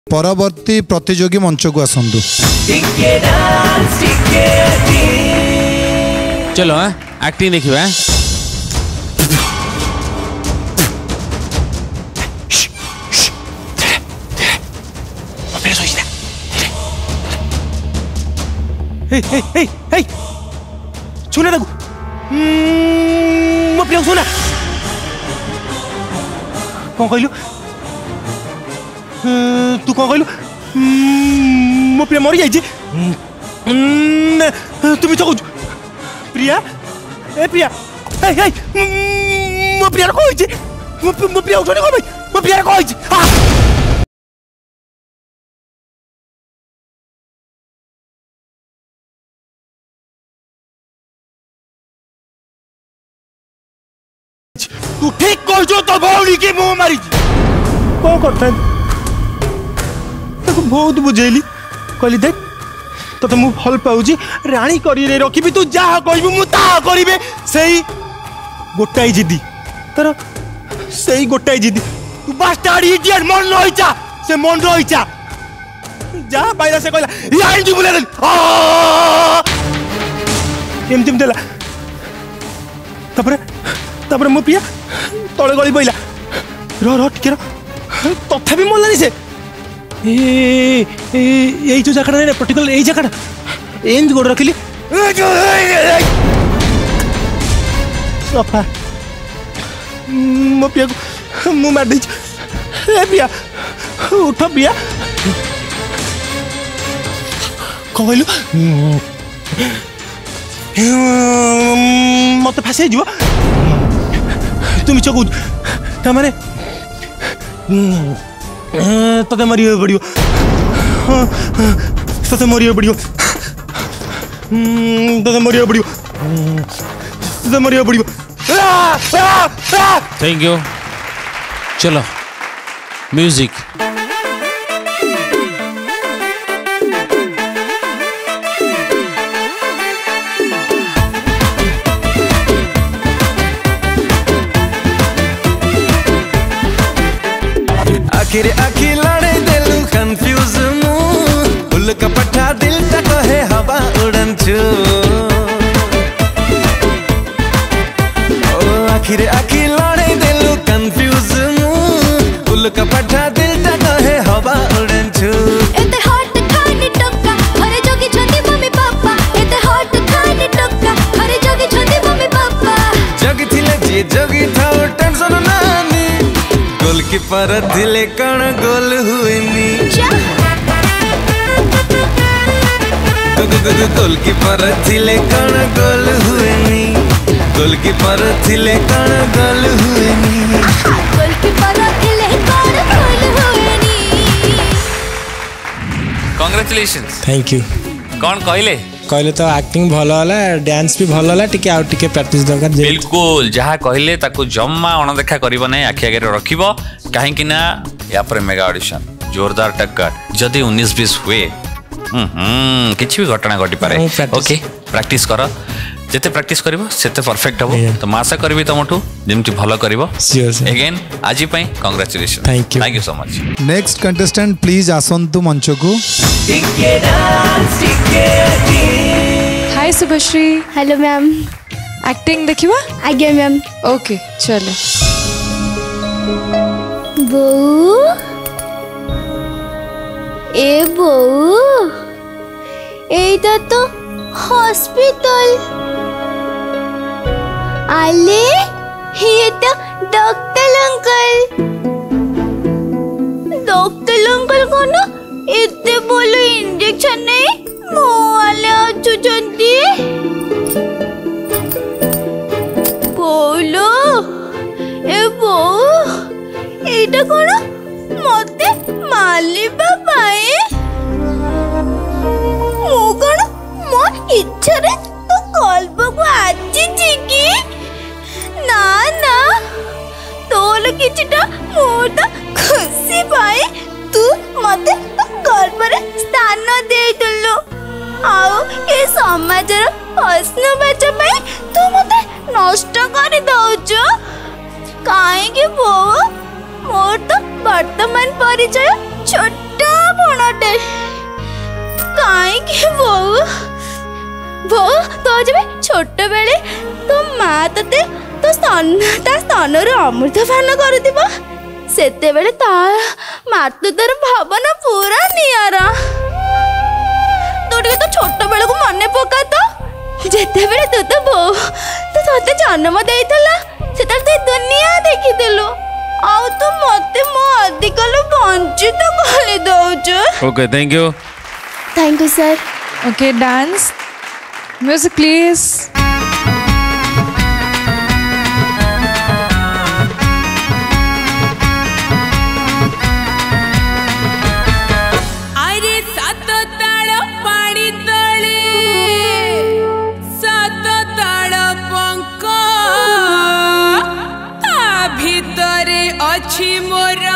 परवर्ती प्रतियोगी मंच को आसंतु। चलो एक्टिंग देखिए। छूना देखो मो प्रिया छूना कौन कहलु तू कौन कहलु मो प्रिया मरी जाइए तुम तो कौच प्रिया ए प्रिया मो प्रिया कौच मो प्रिया उठने कौन भाई मो प्रिया कौच तू ठीक कह जो तो भौणी की मुंह मारी कौन करता ताको बहुत बुझेली कहली देख तो मु भल पाऊजी रानी करी रखी तू जहाँ कहबू मु ता करिबे सही गोटाई जिदी तर सही गोटाई जिदी तू बास्टार्ड इडियट मन रहिचा से मन रहिचा जहाँ पाइला से कहला यार जी बुले एमती देला तापर मो प्रिया तले गली पइला रो टिके तथापि मरलानी से यही जो जगह ना पर्टिकुलर यही जगह एमती गोड़ रखिली सफा मो प्रिया को मु मार देछ ए प्रिया उठ प्रिया कहलु मत फासे जीव तुम चकू ताने ते मर पड़ो ते मर पड़ो ते मर पड़ो ते मर पड़ो। Thank you. चलो म्यूजिक। आखिर आखिर लड़े दिलू कंफ्यूज मु फुल का पट्टा दिल तक है हवा उड़न छू ओ आखिर आखिर लड़े दिलू कंफ्यूज मु फुल का पट्टा दिल तक है हवा उड़न छू एते हॉट खानी टक्का हरे जोगी छंदी मम्मी पापा एते हॉट खानी टक्का हरे जोगी छंदी मम्मी पापा जगी थिले जे जगी था टेंशन नानी गोलकीपर थिले कण गोल हुएनी गोलकीपर थिले कण गोल हुएनी गोलकीपर थिले कण गोल हुएनी गोलकीपर थिले कण गोल हुएनी। कांग्रेचुलेशंस। Thank you. कौन कहले कहले तो एक्टिंग भल होला डांस भी भल होला टिके आउ टिके प्रैक्टिस दरकार। बिल्कुल जहाँ कहले ताको जम्मा अणदेखा करिबो नै आखि आगे रखिबो काहे कि ना या पर मेगा ऑडिशन जोरदार टक्कर जदि 19-20 हुए किछि भी घटना घटी पारे ओके प्रैक्टिस कर जेते प्रैक्टिस करिवो सेते परफेक्ट हबो तो मैं आशा करबी तमठू जेमति भलो करिवो अगेन आज पई congratulation. Thank you so much. Next contestant please आसंतु मंच को। Hi Subhashree. Hello ma'am. Acting देखिवा आज्ञा मैम। ओके चलो। बो ए बो एटा तो हॉस्पिटल आले ये तो डॉक्टर अंकल को ना इतने बोलो इंजेक्शन नहीं मो वाले अच्छु जंती बोलो ए बो एटा कोना मते माली बाबाए मो कोना मो इच्छा रे तो कल्प को आछि कि ना ना तोल किछटा मोटा खुशी पाए तू मते कल्प रे स्थान दे दलो आओ ए समाजर प्रश्न बच्चा पाए तू मते नष्ट कर दउचो काहे कि बो मोर तो वर्तमान परिचय छोटा बो तो जब छोट बेले तो माँ तते तो स्तनरु अमृत पान करुथिबो सेते बेले ता मातृतर भावना पूरा नियारा तो छोट बेले को मन पका तो जेते बेले तू तो बो तो तते जन्म देइतला सेता तू दुनिया देखि देलु आउ तू मते मो अधिकल वंचित कले दउछ। Okay thank you sir. Okay, dance. Music, please. अरे सात ताड़ पानी तले सात ताड़ पंख ता भितरे अछि मोरा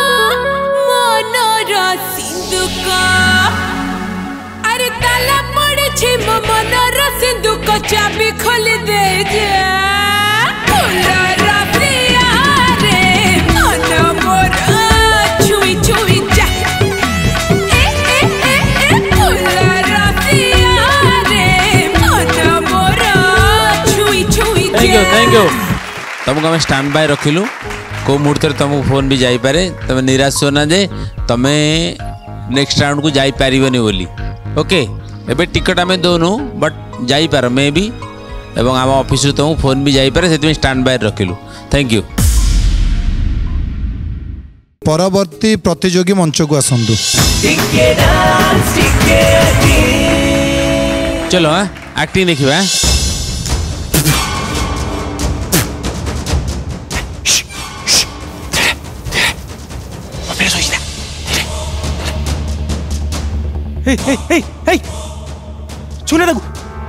मनर सिंधुक अरे ताला पड़े मो मनर सिंधुक चाबी खोल दे जा फुलर प्रिया रे मन मोरा छुई छुई जा ए ए ए ए फुलर प्रिया रे मन मोरा छुई छुई जा। थैंक यू तुमको आम स्टैंड बाय रखिलु को मुहूर्त तुमको फोन भी जापे तुम निराश होना जे तुम नेक्स्ट राउंड को जापर बोली ओके एबे टिकट आम दोनों बट जापार मे भी एवं आम ऑफिस तुमको फोन भी जापे से स्टैंड बाय रखिलु थैंक यू। परवर्ती प्रतियोगी मंच को आसंतु। चलो हाँ एक्टिंग देखिए सुना देखो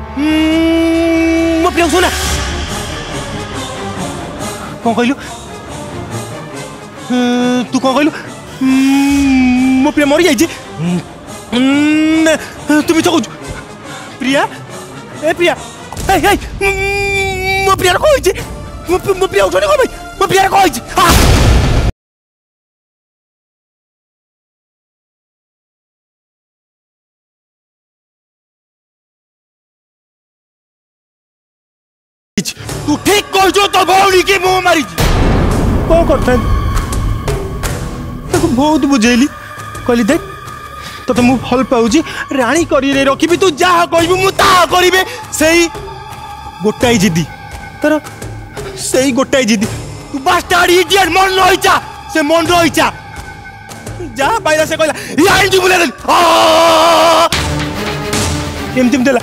मो प्रिया सुना कौन कहलु तू कौन कहलु मो प्रिया मरी जाइए तुम तो कहु प्रिया ए प्रिया मो प्रिया कही मो प्रिया उठने कौन मो प्रिया कही तू ठीक कह जो तो भौणी की मुंह मारी कौन करता बहुत बुझेली कहली देख तो मुझे भल पाऊँ राणी कर रखी तू जहाँ कह करी से गोटाई जिदी तर से गोटाई जिदी तू बास्टार्ड इडियट मन रहीचा से मन रहीचा जहाँ पाइला से कहला लाइन जी बुले एमती देला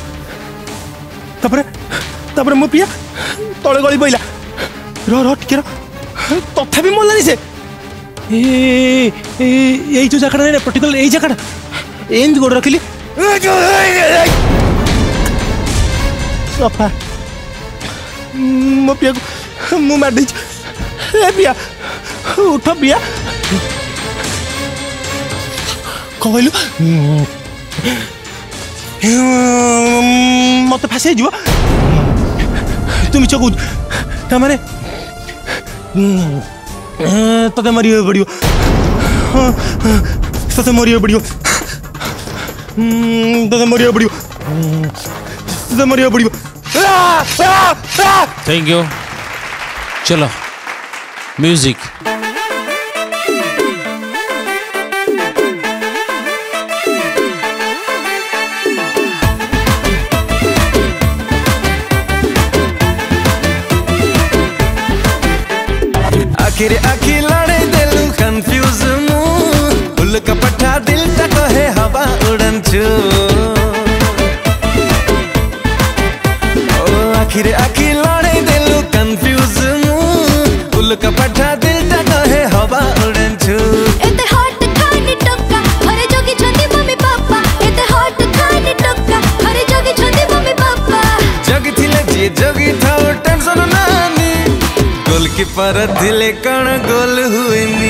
तापर मो प्रिया तले गली पइला टिके तथापि मरलानी से यही जो जगह ना पर्टिकुलर यही जगह एमती गोड़ रखिली सफा मो प्रिया को मु मार दी प्रिया उठ प्रिया कहलु मत फाँसी जीव तुम चकू ताने ते मर पड़ो ते मर पड़ो ते मर पड़ो ते मर पड़ो। थैंक यू चलो म्यूजिक आखिर आखिर लड़े दिलू कंफ्यूज मु फुल का पट्टा दिल तक है हवा उड़न छू ओ आखिर आखिर लड़े दिलू कंफ्यूज मु फुल का पट्टा दिल तक है हवा उड़न छू एते हॉट खानी टक्का अरे जोगी छंदी मम्मी पापा एते हॉट खानी टक्का अरे जोगी छंदी मम्मी पापा जगी थिले जी जगी था टेंशन नानी गोलकीपर थिले कण गोल हुएनी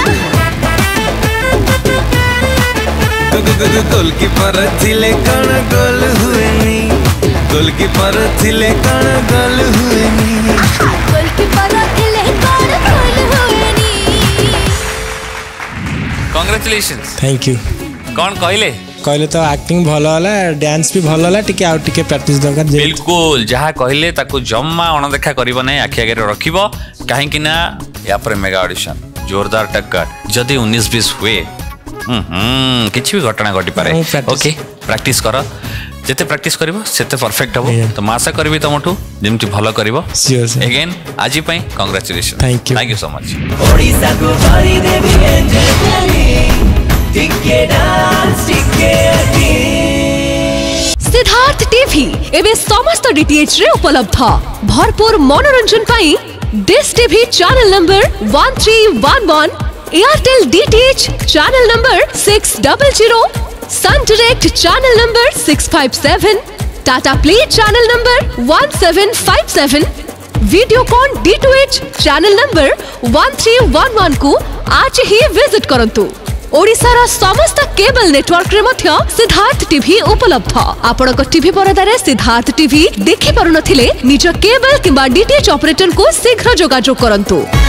गोलकीपर थिले कण गोल हुएनी गोलकीपर थिले कण गोल हुएनी गोलकीपर थिले कण गोल हुएनी। कांग्रेचुलेशंस थैंक यू कौन कहले कहले तो एक्टिंग भल होला डांस भी भल होला टिके आउ टिके प्रैक्टिस दरकार बिल्कुल जहाँ कहले ताकू जम्मा अणदेखा करिबो नै आखि आगे रखिबो काहे कि ना या पर मेगा ऑडिशन जोरदार टक्कर जदी 19-20 हुए किछि भी घटना घटी पारे ओके प्रैक्टिस कर जेते प्रैक्टिस करिवो सेते परफेक्ट हबो तो मैं आशा करबी तमठू जेमति भलो करिवो अगेन आज पई congratulation thank you so much Odisha को बारी देवी एंजल टिके डांस टिके सिद्धार्थ टीवी एवं समस्त डीटीएच रे उपलब्ध भरपूर मनोरंजन पाई Dish TV channel number 1311 Airtel DTH channel number 600 Sun Direct channel number 657 Tata Play channel number 1757 Videocon D2H channel number 1311 को आज ही विजिट करंतु ओडिसार समस्त केबल नेटवर्क रे मध्य सिद्धार्थ टीवी उपलब्ध आपनक टीवी परदारे सिद्धार्थ टीवी देखि पारुनथिले निज केबल किबा डीटीएच ऑपरेटर को शीघ्र जोगाजोग करंतु।